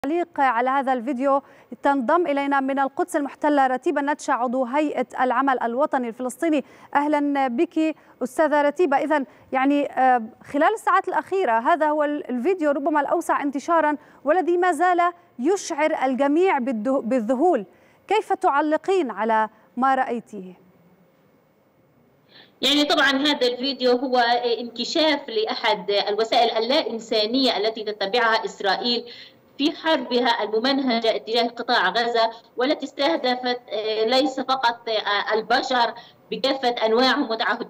تعليق على هذا الفيديو تنضم إلينا من القدس المحتلة رتيبة نتشا عضو هيئة العمل الوطني الفلسطيني. أهلا بك أستاذة رتيبة. إذن خلال الساعات الأخيرة هذا هو الفيديو ربما الأوسع انتشارا والذي ما زال يشعر الجميع بالذهول. كيف تعلقين على ما رأيتيه؟ يعني طبعا هذا الفيديو هو انكشاف لأحد الوسائل اللا إنسانية التي تتبعها إسرائيل في حربها الممنهجة اتجاه قطاع غزة، والتي استهدفت ليس فقط البشر بكافة أنواعهم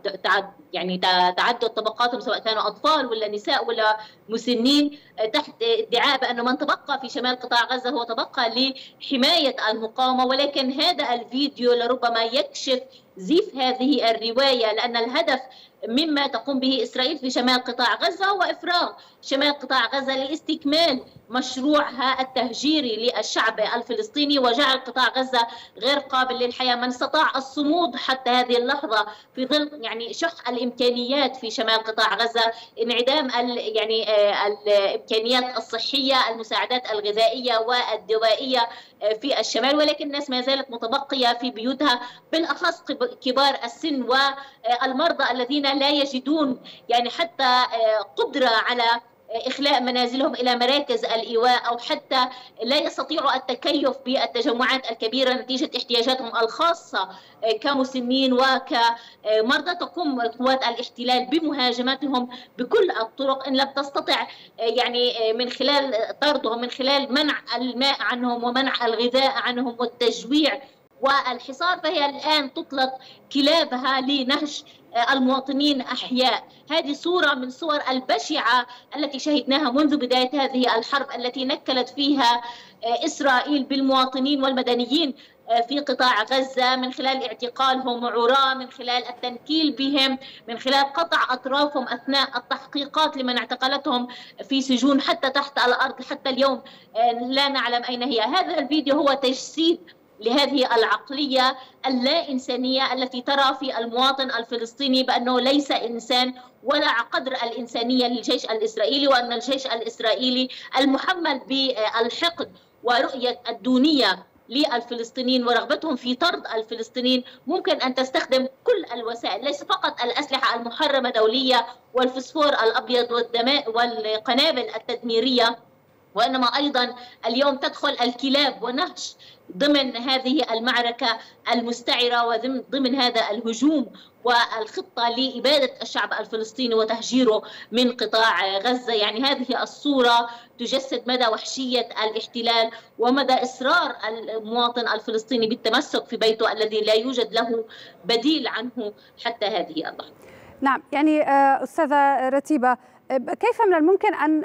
تعدد طبقاتهم، سواء كانوا أطفال ولا نساء ولا مسنين، تحت ادعاء بأن من تبقى في شمال قطاع غزة هو تبقى لحماية المقاومة. ولكن هذا الفيديو لربما يكشف زيف هذه الرواية، لأن الهدف مما تقوم به إسرائيل في شمال قطاع غزة هو إفراغ شمال قطاع غزة لاستكمال مشروعها التهجيري للشعب الفلسطيني وجعل قطاع غزة غير قابل للحياة. من استطاع الصمود حتى هذه اللحظة في ظل شح الإمكانيات في شمال قطاع غزة، انعدام الإمكانيات الصحية، المساعدات الغذائية والدوائية في الشمال، ولكن الناس ما زالت متبقية في بيوتها، بالأخص كبار السن والمرضى الذين لا يجدون حتى قدرة على إخلاء منازلهم إلى مراكز الإيواء، أو حتى لا يستطيعوا التكيف بالتجمعات الكبيرة نتيجة احتياجاتهم الخاصة كمسنين وكمرضى. تقوم قوات الاحتلال بمهاجمتهم بكل الطرق، إن لم تستطع من خلال طردهم، من خلال منع الماء عنهم ومنع الغذاء عنهم والتجويع والحصار، فهي الآن تطلق كلابها لنهش المواطنين أحياء. هذه صورة من صور البشعة التي شهدناها منذ بداية هذه الحرب، التي نكلت فيها إسرائيل بالمواطنين والمدنيين في قطاع غزة، من خلال اعتقالهم عراة، من خلال التنكيل بهم، من خلال قطع أطرافهم أثناء التحقيقات لمن اعتقلتهم في سجون حتى تحت الأرض. حتى اليوم لا نعلم أين هي. هذا الفيديو هو تجسيد لهذه العقلية اللا إنسانية التي ترى في المواطن الفلسطيني بأنه ليس إنسان ولا قدر الإنسانية للجيش الإسرائيلي، وأن الجيش الإسرائيلي المحمل بالحقد ورؤية الدونية للفلسطينيين ورغبتهم في طرد الفلسطينيين ممكن أن تستخدم كل الوسائل، ليس فقط الأسلحة المحرمة دولية والفسفور الأبيض والقنابل التدميرية، وإنما أيضا اليوم تدخل الكلاب ونهش ضمن هذه المعركة المستعرة وضمن هذا الهجوم والخطة لإبادة الشعب الفلسطيني وتهجيره من قطاع غزة. هذه الصورة تجسد مدى وحشية الاحتلال ومدى إصرار المواطن الفلسطيني بالتمسك في بيته الذي لا يوجد له بديل عنه حتى هذه اللحظة. نعم، أستاذة رتيبة، كيف من الممكن أن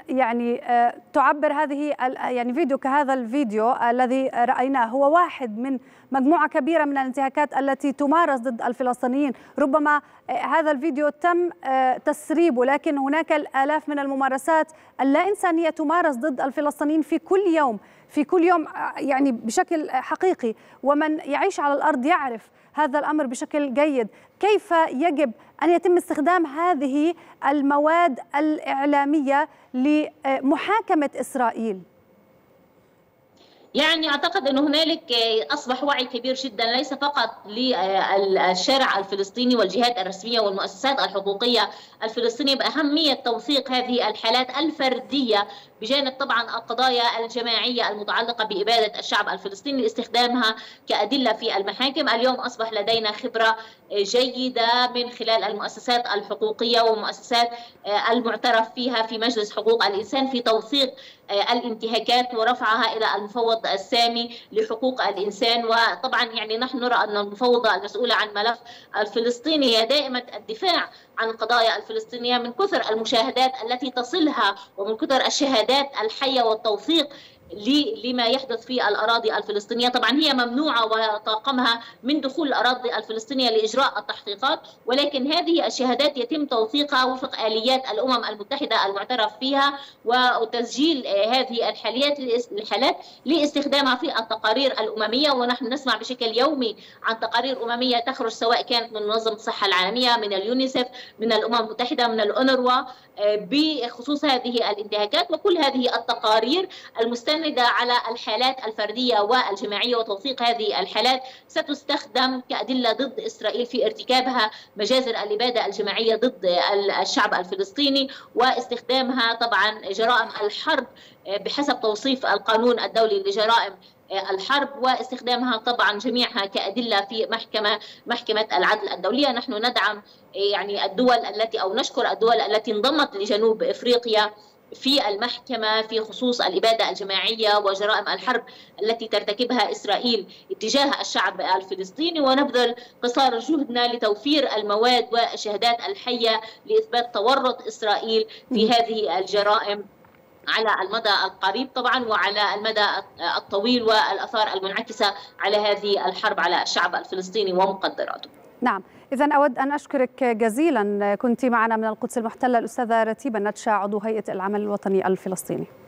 تعبر هذه فيديو كهذا الفيديو الذي رأيناه هو واحد من مجموعة كبيرة من الانتهاكات التي تمارس ضد الفلسطينيين؟ ربما هذا الفيديو تم تسريبه، لكن هناك الآلاف من الممارسات اللا إنسانية تمارس ضد الفلسطينيين في كل يوم بشكل حقيقي، ومن يعيش على الأرض يعرف هذا الأمر بشكل جيد. كيف يجب أن يتم استخدام هذه المواد الإعلامية لمحاكمة إسرائيل؟ أعتقد أن هنالك أصبح وعي كبير جدا، ليس فقط للشارع الفلسطيني والجهات الرسمية والمؤسسات الحقوقية الفلسطينية بأهمية توثيق هذه الحالات الفردية، بجانب طبعا القضايا الجماعية المتعلقة بإبادة الشعب الفلسطيني لاستخدامها كأدلة في المحاكم. اليوم أصبح لدينا خبرة جيدة من خلال المؤسسات الحقوقية والمؤسسات المعترف فيها في مجلس حقوق الإنسان في توثيق الانتهاكات ورفعها إلى المفوض السامي لحقوق الإنسان. وطبعا نحن نرى أن المفوضة المسؤولة عن ملف الفلسطيني هي دائمة الدفاع عن القضايا الفلسطينية، من كثر المشاهدات التي تصلها ومن كثر الشهادات الحية والتوثيق لما يحدث في الأراضي الفلسطينية. طبعا هي ممنوعة وطاقمها من دخول الأراضي الفلسطينية لإجراء التحقيقات، ولكن هذه الشهادات يتم توثيقها وفق آليات الأمم المتحدة المعترف فيها، وتسجيل هذه الحالات لاستخدامها في التقارير الأممية. ونحن نسمع بشكل يومي عن تقارير أممية تخرج، سواء كانت من منظمة الصحة العالمية، من اليونيسف، من الأمم المتحدة، من الأونروا، بخصوص هذه الانتهاكات. وكل هذه التقارير المستند مستندة على الحالات الفردية والجماعية وتوثيق هذه الحالات ستستخدم كأدلة ضد إسرائيل في ارتكابها مجازر الإبادة الجماعية ضد الشعب الفلسطيني، واستخدامها طبعا جرائم الحرب بحسب توصيف القانون الدولي لجرائم الحرب، واستخدامها طبعا جميعها كأدلة في محكمة العدل الدولية. نحن ندعم يعني الدول التي أو نشكر الدول التي انضمت لجنوب إفريقيا في المحكمة في خصوص الإبادة الجماعية وجرائم الحرب التي ترتكبها إسرائيل اتجاه الشعب الفلسطيني، ونبذل قصارى جهدنا لتوفير المواد والشهادات الحية لإثبات تورط إسرائيل في هذه الجرائم على المدى القريب طبعا وعلى المدى الطويل، والآثار المنعكسة على هذه الحرب على الشعب الفلسطيني ومقدراته. نعم، إذن أود أن أشكرك جزيلا، كنت معنا من القدس المحتلة الأستاذة رتيبة الندشة عضو هيئة العمل الوطني الفلسطيني.